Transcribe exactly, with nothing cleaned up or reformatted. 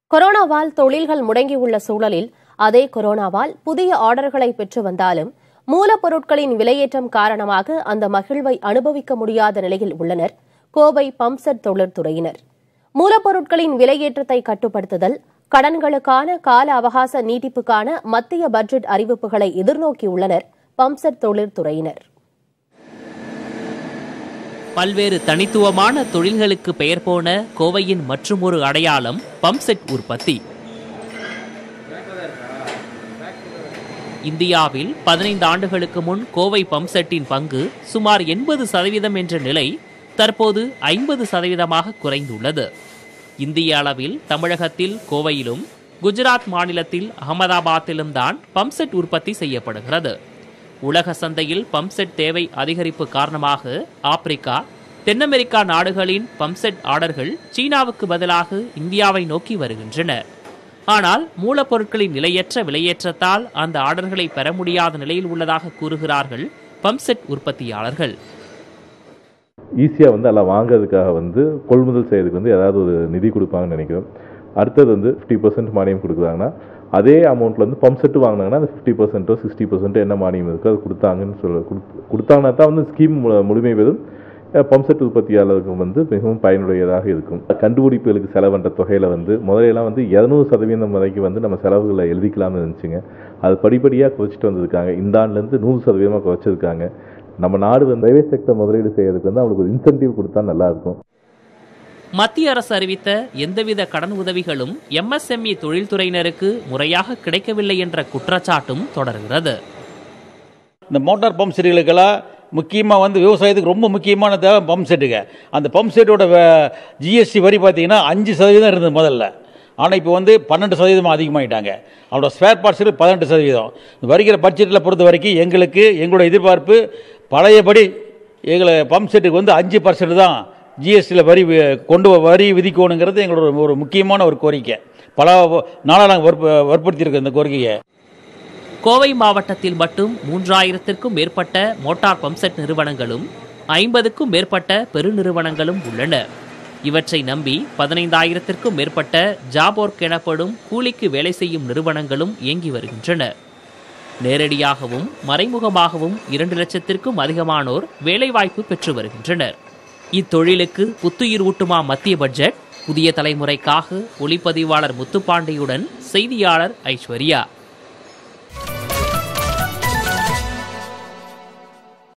கொரோனாவால் தொழில்கள் முடங்கியுள்ள சூழலில் அதே கொரோனாவால் புதிய ஆர்டர்களை பெற்று வந்தாலும் மூலப்பொருட்களின் விலையேற்றம் காரணமாக அந்த மகிழ்வை அனுபவிக்க முடியாத நிலையில் உள்ளனர் கோவை பம்ப்செட் தொழிற்துறையினர். மூலப்பொருட்களின் விலையேற்றத்தை கட்டுப்படுத்துதல், கடன்களுக்கான கால அவகாச நீட்டிப்புக்கான மத்திய பட்ஜெட் அறிவிப்புகளை எதிர்நோக்கியுள்ளனர் பம்ப்செட் தொழிற்துறையினர். பல்வேறு தனித்துவமான தொழில்களுக்கு பெயர் போன கோவையின் மற்றுமொரு அடையாளம் பம்ப்செட் உற்பத்தி. இந்தியாவில் பதினைந்து ஆண்டுகளுக்கு முன் கோவை பம்ப்செட்டின் பங்கு சுமார் எண்பது சதவீதம் என்ற நிலை தற்போது ஐம்பது சதவீதமாக குறைந்துள்ளது. இந்திய அளவில் தமிழகத்தில் கோவையிலும் குஜராத் மாநிலத்தில் அகமதாபாத்திலும் தான் பம்ப்செட் உற்பத்தி செய்யப்படுகிறது. உலக சந்தையில் பம்ப்செட் தேவை அதிகரிப்பு காரணமாக ஆப்பிரிக்கா, தென் அமெரிக்கா நாடுகளின் பம்ப்செட் ஆர்டர்கள் சீனாவுக்கு பதிலாக இந்தியாவை நோக்கி வருகின்றன. ஆனால் மூலப்பொருட்களின் நிலையற்ற விலையேற்றத்தால் அந்த ஆர்டர்களை பெற முடியாத நிலையில் உள்ளதாக கூறுகிறார்கள் பம்ப்செட் உற்பத்தியாளர்கள். ஈஸியாக வந்து எல்லாம் வாங்கிறதுக்காக வந்து கொள்முதல் செய்யறதுக்கு வந்து ஏதாவது ஒரு நிதி கொடுப்பாங்கன்னு நினைக்கிறோம். அடுத்தது வந்து ஃபிஃப்டி பர்சன்ட் மானியம் கொடுக்குறாங்கன்னா அதே அமௌண்ட்டில் வந்து பம்ப் செட்டு வாங்கினாங்கன்னா அந்த ஃபிஃப்டி பர்சன்ட்டோ சிக்ஸ்டி பர்சன்ட்டோ என்ன மானியம் இருக்கோ அது கொடுத்தாங்கன்னு சொல்ல கொடுத்தாங்கன்னா தான் வந்து ஸ்கீம் முழுமை பெறும். பம்ப் செட் உற்பத்தியாளருக்கு வந்து மிகவும் பயனுடையதாக இருக்கும். கண்டுபிடிப்புகளுக்கு செலவன்ற தொகையில் வந்து முதலையெல்லாம் வந்து இரநூறு சதவீதம் வரைக்கும் வந்து நம்ம செலவுகளை எழுதிக்கலாம்னு நினச்சிங்க. அது படிப்படியாக குறைச்சிட்டு வந்திருக்காங்க. இந்த ஆண்டுலேருந்து நூறு சதவீதமாக குறைச்சிருக்காங்க. நம்ம நாடு வந்து பிரைவேட் செக்டர் முதலீடு செய்யறதுக்கு வந்து அவங்களுக்கு ஒரு இன்சென்டிவ் கொடுத்தா நல்லாயிருக்கும். மத்திய அரசு அறிவித்த எந்தவித கடன் உதவிகளும் எம்எஸ்எம்இ தொழில்துறையினருக்கு முறையாக கிடைக்கவில்லை என்ற குற்றச்சாட்டும் தொடர்கிறது. இந்த மோட்டார் பம்ப் செட்டுகளுக்கெல்லாம் முக்கியமாக வந்து விவசாயத்துக்கு ரொம்ப முக்கியமான தேவை பம்ப் செட்டுங்க. அந்த பம்ப் செட்டோட ஜிஎஸ்டி வரி பார்த்தீங்கன்னா அஞ்சு சதவீதம் இருந்தது முதல்ல. ஆனால் இப்போ வந்து பன்னெண்டு சதவீதமாக அதிகமாகிட்டாங்க. அவரோட ஸ்பேர் பார்ட்ஸுக்கு பதினெட்டு சதவீதம். வருகிற பட்ஜெட்டில் பொறுத்த வரைக்கும் எங்களுக்கு எங்களோட எதிர்பார்ப்பு பழையபடி எங்களை பம்ப் செட்டுக்கு வந்து அஞ்சு பர்சன்ட் தான் ஜிஎஸ்டியில் வரி கொண்டு வரி விதிக்கணுங்கிறது எங்களோட ஒரு முக்கியமான ஒரு கோரிக்கை. பல நாளாக நாங்கள் வற்பு வற்புறுத்தியிருக்கோம் இந்த கோரிக்கையை. கோவை மாவட்டத்தில் மட்டும் மூன்றாயிரத்திற்கும் மேற்பட்ட மோட்டார் பம்ப்செட் நிறுவனங்களும் ஐம்பதுக்கும் மேற்பட்ட பெருநிறுவனங்களும் உள்ளன. இவற்றை நம்பி பதினைந்தாயிரத்திற்கும் மேற்பட்ட ஜாப் ஒர்க் எனப்படும் கூலிக்கு வேலை செய்யும் நிறுவனங்களும் இயங்கி வருகின்றன. நேரடியாகவும் மறைமுகமாகவும் இரண்டு லட்சத்திற்கும் அதிகமானோர் வேலைவாய்ப்பு பெற்று வருகின்றனர். இத்தொழிலுக்கு புத்துயிர் ஊட்டுமா மத்திய பட்ஜெட்? புதிய தலைமுறைக்காக ஒளிப்பதிவாளர் முத்துப்பாண்டியுடன் செய்தியாளர் ஐஸ்வர்யா.